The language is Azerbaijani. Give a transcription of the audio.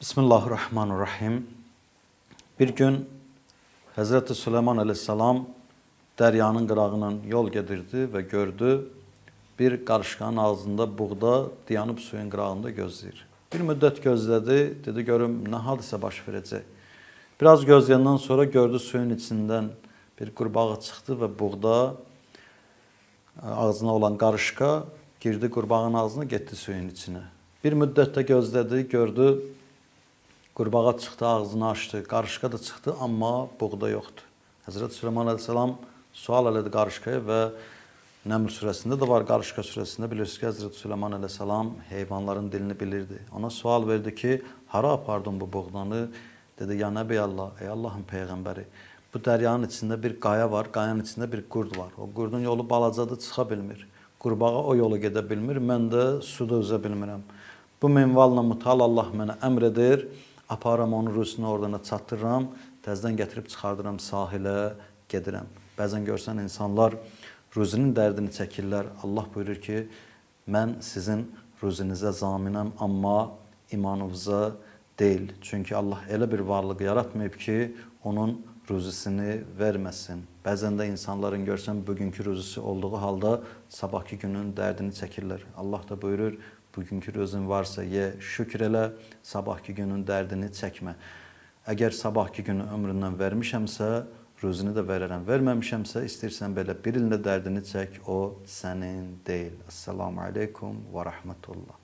Bismillahirrahmanirrahim. Bir gün Hazreti Süleyman Aleyhisselam dəryanın qırağından yol gedirdi və gördü bir qarışqanın ağzında buğda dayanıb suyun qırağında gözləyir. Bir müddət gözlədi, dedi görüm nə hadisə baş verəcək. Biraz gözləyəndən sonra gördü suyun içindən bir qurbağa çıxdı və buğda ağzına olan qarışqa girdi qurbağanın ağzına, getdi suyun içinə. Bir müddətdə gözlədi, gördü qurbağa çıxdı, ağzını açdı, qarışqa da çıxdı, amma buğda yoxdur. Həzrət Süleyman Aleyhisselam sual elədi qarışqaya və Nəmr surəsində də var, Qarışqa surəsində bilirsiniz ki, Həzrət Süleyman Aleyhisselam heyvanların dilini bilirdi. Ona sual verdi ki, hara apardın bu buğdanı? Dedi, ya Nəbi Allah, ey Allahın Peyğəmbəri, bu dəryanın içində bir qaya var, qayanın içində bir qurd var. O qurdun yolu balacadır, çıxa bilmir. Qurbağa o yolu gedə bilmir, mən də suda üzə bilmirəm. Bu minvalla mutal Allah mənə əmr edir, aparam onun rüzünü oradan çatdırıram, təzdən gətirib çıxardıram sahilə, gedirəm. Bəzən görsən insanlar rüzünün dərdini çəkirlər. Allah buyurur ki, mən sizin rüzünüzə zaminəm, amma imanınıza deyil. Çünki Allah elə bir varlıq yaratmayıb ki, onun rüzüsünü verməsin. Bəzən də insanların görsən bugünkü rüzüsü olduğu halda sabahki günün dərdini çəkirlər. Allah da buyurur, bugünkü rüzün varsa ye, şükür elə, sabahki günün dərdini çəkmə. Əgər sabahki günü ömründən vermişəmsə, rüzünü də verərəm. Verməmişəmsə, istəyirsən belə bir ildə dərdini çək, o sənin deyil. Esselamu aleykum və rəhmətullah.